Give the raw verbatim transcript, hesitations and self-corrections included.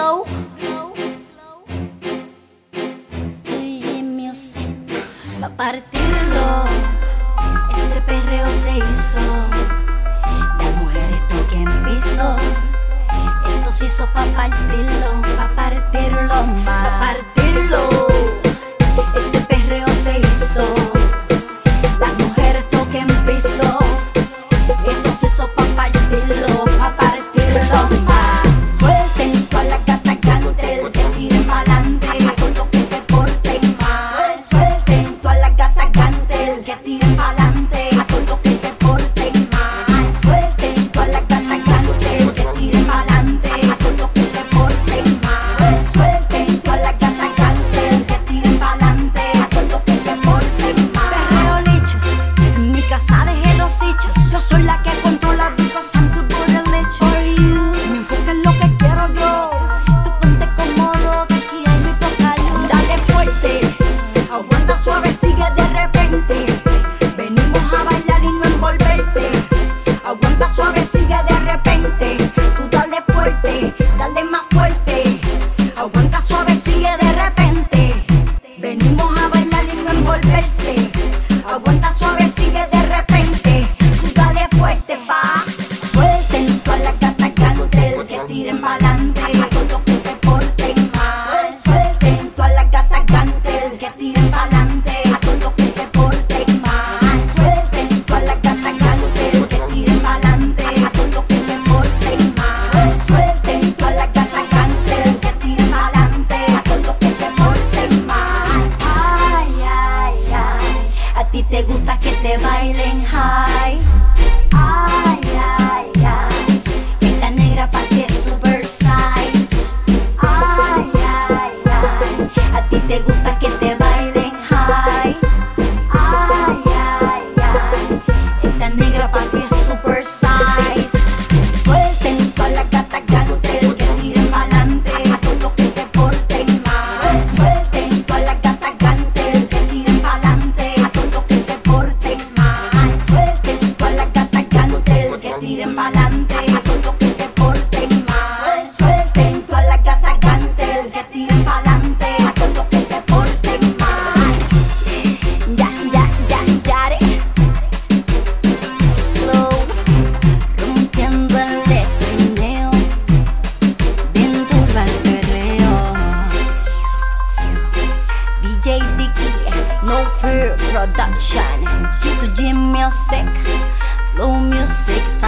Flow G Music pa' partirlo. Este perreo se hizo, las mujeres toquen piso. Esto se hizo pa' partirlo, pa' partirlo más, pa' partirlo. Este perreo se hizo, las mujeres toquen piso. Esto se hizo pa' partirlo, pa' partirlo más. Suelten todas las gatas gantel, que tiren pa'lante con lo que se porten mal. Suelten todas las gatas gantel, que tiren pa'lante con lo que se porten mal. Suelten todas las gatas gantel, que tiren pa'lante con lo que se porten mal. Suelten todas las gatas gantel, que tiren pa'lante con lo que se porten mal. Perreo lichos, en mi casa dejé dos hichos. Yo soy la que controla because I'm too good at lichos. For you, no importa lo que quiero yo. Tú ponte cómodo, que aquí hay mi poca luz. Dale fuerte, aguanta suave, sigue de repente. Venimos a bailar y no envolverse. Aguanta suave, sigue de repente. Tú dale fuerte, dale más fuerte. Aguanta suave, sigue de repente. Venimos a bailar y no envolverse. Aguanta suave, sigue de repente. Tú dale fuerte, pa. Suelten todas las gatas gantel, que tiren pa'lante con lo que se porten mal. Suelten todas las gatas gantel, que tiren pa'lante con lo que se porten mal. Suelten todas las gatas gantel, que tiren pa'lante con lo que se porten mal. Suelten todas las gatas gantel, que tiren pa'lante con lo que se porten mal. Ay, ay, ay, a ti te gusta que te bailen high. Ay, ay, ay, esta negra pa' ti es super size. Ay, ay, ay, a ti te gusta que te bailen high. Ay, ay, ay, esta negra pa' ti es super size. Suelten todas las gatas gantel, que tiren pa'lante con lo que se porten mal. Suelten todas las gatas gantel, que tiren pa'lante con lo que se porten mal. Suelten todas las gatas gantel, que tiren pa'lante con lo que se porten mal. Suelten todas las gatas gantel, que tiren pa'lante con lo que se porten mal. Ya, ya, ya, ya, re. Flow, rompiendo el letreo, bien turba el perreo. D J Dicky, No Fear Production, G two G Music, Flow Music.